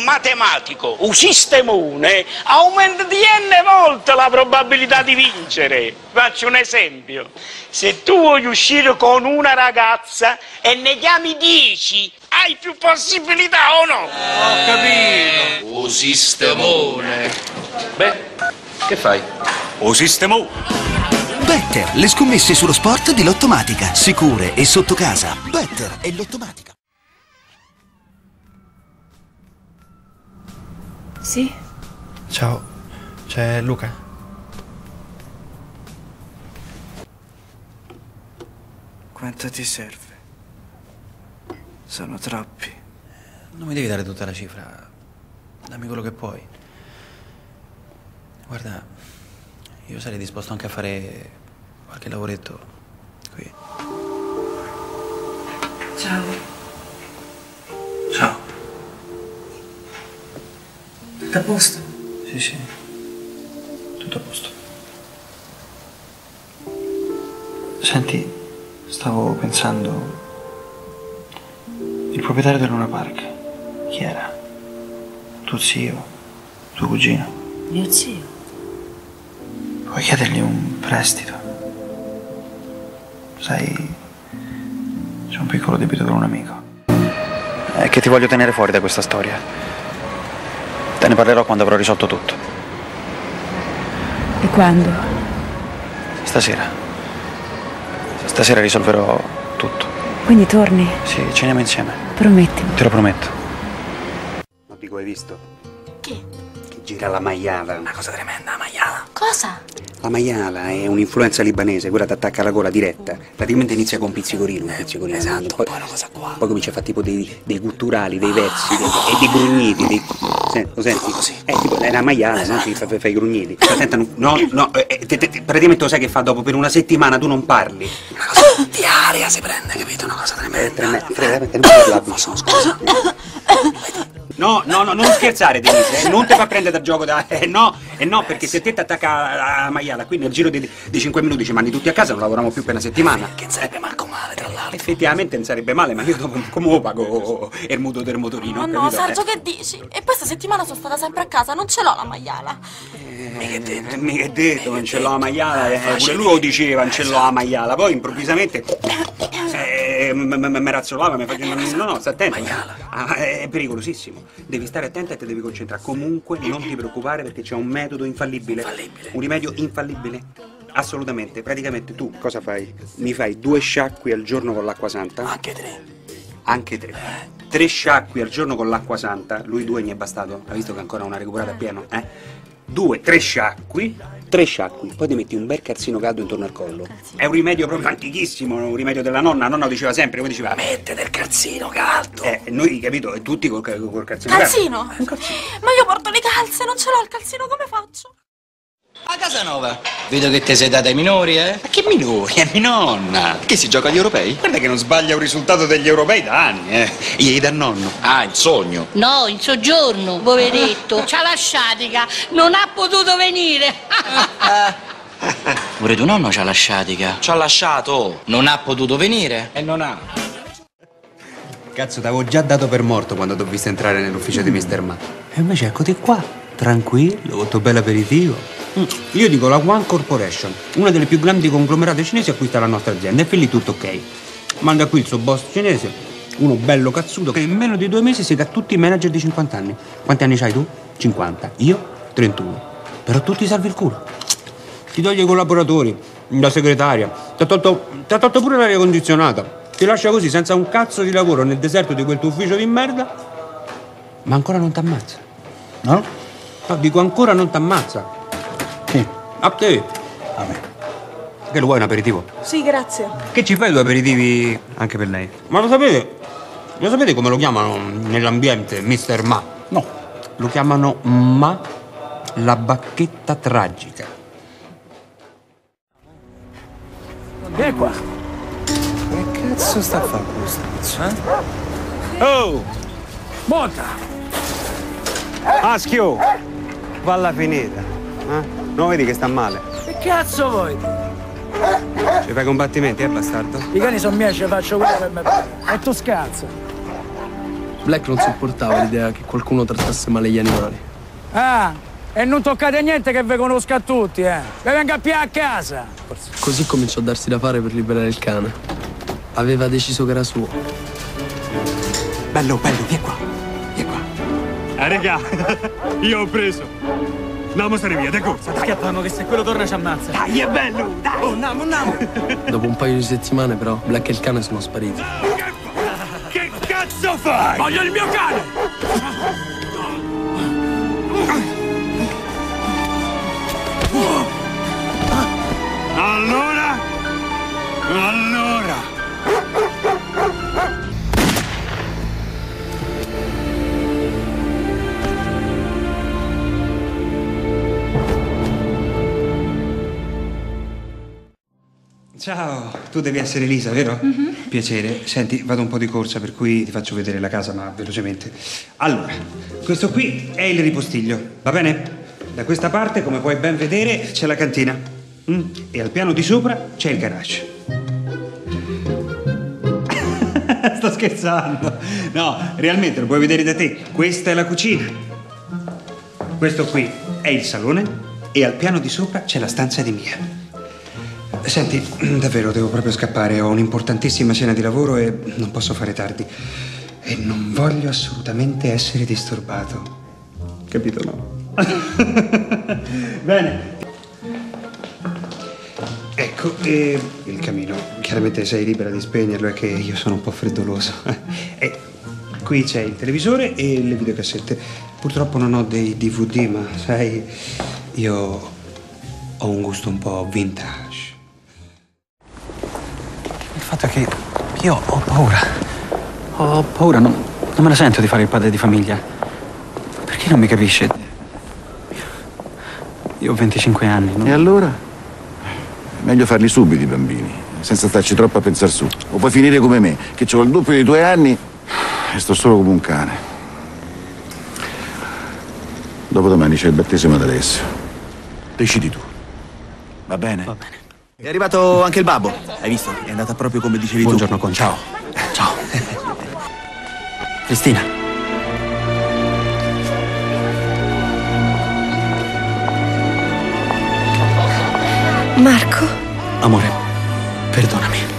matematico, un sistemone, aumenta di n volte la probabilità di vincere. Faccio un esempio. Se tu vuoi uscire con una ragazza e ne chiami 10, hai più possibilità o no? Ho capito. O sistemone. Beh, che fai? O sistemone. Better, le scommesse sullo sport di Lottomatica. Sicure e sotto casa. Better e Lottomatica. Sì? Ciao, c'è Luca? Quanto ti serve? Sono troppi. Non mi devi dare tutta la cifra. Dammi quello che puoi. Guarda, io sarei disposto anche a fare qualche lavoretto qui. Ciao. Ciao. Tutto a posto? Sì, sì. Tutto a posto. Senti, stavo pensando... Il proprietario del Luna Park, chi era? Tuo zio? Tuo cugino? Mio zio. Puoi chiedergli un prestito? Sai, c'è un piccolo debito con un amico. È che ti voglio tenere fuori da questa storia. Te ne parlerò quando avrò risolto tutto. E quando? Stasera. Stasera risolverò tutto. Quindi torni? Sì, ceniamo insieme. Promettimi. Te lo prometto. Ma dico, hai visto? Che? Che gira la maiala. Una cosa tremenda, la maiala. Cosa? La maiala è un'influenza libanese, quella ti attacca alla gola diretta. Praticamente inizia con un pizzicorino. Esatto, poi una cosa qua. Poi comincia a fare tipo dei gutturali, dei versi, e dei grugniti. Lo senti? Così. Tipo, è una maiala, Esatto. no? Fai i grugniti. Attenta, praticamente lo sai che fa dopo? Per una settimana tu non parli. Una cosa di aria si prende, capito? Una cosa tremenda. Scusa. No, non scherzare, Denise, non ti fa prendere da gioco no, perché se te ti attacca a maiala, qui nel giro di 5 minuti ci mandi tutti a casa, non lavoriamo più per una settimana. Che sarebbe manco male, tra l'altro. Effettivamente non sarebbe male, ma io dopo come lo pago il mutuo del motorino? Oh no, Sergio, che dici? E questa settimana sono stata sempre a casa, non ce l'ho la maiala. Mica è detto, non ce l'ho la maiala, pure lui lo diceva, non ce l'ho la maiala, poi improvvisamente mi razzolava, mi faceva, no, sta attento. Maiala. È pericolosissimo, devi stare attento e ti devi concentrare. Comunque non ti preoccupare perché c'è un metodo infallibile. Un rimedio infallibile. Assolutamente, praticamente tu cosa fai? Mi fai 2 sciacqui al giorno con l'acqua santa. Anche 3. 3 sciacqui al giorno con l'acqua santa. Lui 2 ne è bastato. Ha visto che ancora non ha recuperato appieno? 3 sciacqui. Poi ti metti un bel calzino caldo intorno al collo. È un rimedio proprio antichissimo, un rimedio della nonna. Nonna lo diceva sempre, come diceva? Mette del calzino caldo. Noi, capito? E tutti col calzino caldo. Calzino? Ma io porto le calze, non ce l'ho il calzino, come faccio? A Casanova, vedo che te sei data ai minori, eh? Ma che minori? È mia nonna. Che si gioca agli europei? Guarda che non sbaglia un risultato degli europei da anni, Gli dà nonno. Ah, il sogno. No, in soggiorno, poveretto. C'ha lasciatica, non ha potuto venire. Pure tuo nonno c'ha lasciatica. C'ha lasciato. Non ha potuto venire. E non ha. Cazzo, t'avevo già dato per morto quando t'ho visto entrare nell'ufficio di Mr. Ma. E invece eccoti qua, tranquillo, con tuo bel aperitivo. Io dico la One Corporation, una delle più grandi conglomerate cinesi, acquista la nostra azienda e fin lì tutto ok. Manda qui il suo boss cinese, uno bello cazzuto, che in meno di 2 mesi sega tutti i manager di 50 anni. Quanti anni c'hai tu? 50. Io? 31. Però tu ti salvi il culo. Ti toglie i collaboratori, la segretaria, t'ha tolto pure l'aria condizionata. Ti lascia così senza un cazzo di lavoro nel deserto di quel tuo ufficio di merda, ma ancora non t'ammazza. No? No, dico ancora non t'ammazza. Sì. A te. A me. Che lo vuoi un aperitivo? Sì, grazie. Che ci fai 2 aperitivi anche per lei? Ma lo sapete come lo chiamano nell'ambiente, Mr. Ma? No. Lo chiamano Ma, la bacchetta tragica. Vieni qua. Che cazzo sta a fare questo pezzo, Oh! Monta! Aschio! Valla finita. Non vedi che sta male? Che cazzo vuoi? Ci fai combattimenti, bastardo? I cani sono miei, ci faccio quello che mi pare. E tu scazzo. Black non sopportava l'idea che qualcuno trattasse male gli animali. Ah, e non toccate niente che vi conosca a tutti, eh. Vi venga più a casa. Così cominciò a darsi da fare per liberare il cane. Aveva deciso che era suo. Bello, vieni qua. Vieni qua. Ah, regà, io ho preso. Andiamo a stare via, dai corsa, dai. Schiappiamo che se quello torna ci ammazza. Dai, è bello, dai. Oh, andiamo. Dopo un paio di settimane, però, Black e il cane sono spariti. Che cazzo fai? Voglio il mio cane! Allora. Ciao, tu devi essere Elisa, vero? Piacere. Senti, vado un po' di corsa, per cui ti faccio vedere la casa, ma velocemente. Allora, questo qui è il ripostiglio, va bene? Da questa parte, come puoi ben vedere, c'è la cantina. E al piano di sopra c'è il garage. Sto scherzando. No, realmente lo puoi vedere da te. Questa è la cucina. Questo qui è il salone e al piano di sopra c'è la stanza di Mia. Senti, davvero devo proprio scappare. Ho un'importantissima cena di lavoro e non posso fare tardi. E non voglio assolutamente essere disturbato. Capito, no? Bene. Ecco, il camino. Chiaramente sei libera di spegnerlo, è che io sono un po' freddoloso. E qui c'è il televisore e le videocassette. Purtroppo non ho dei DVD, ma sai, io ho un gusto un po' vintage. Il fatto è che io ho paura. Ho paura, non me la sento di fare il padre di famiglia. Perché non mi capisce? Io ho 25 anni. E allora? Meglio farli subito i bambini, senza starci troppo a pensare su. O puoi finire come me, che ho il doppio dei tuoi anni e sto solo come un cane. Dopodomani c'è il battesimo ad Alessio. Decidi tu. Va bene? Va bene. È arrivato anche il babbo. Hai visto? È andata proprio come dicevi Buongiorno, tu. Conci. Ciao. Ciao. Cristina. Marco? Amore, perdonami.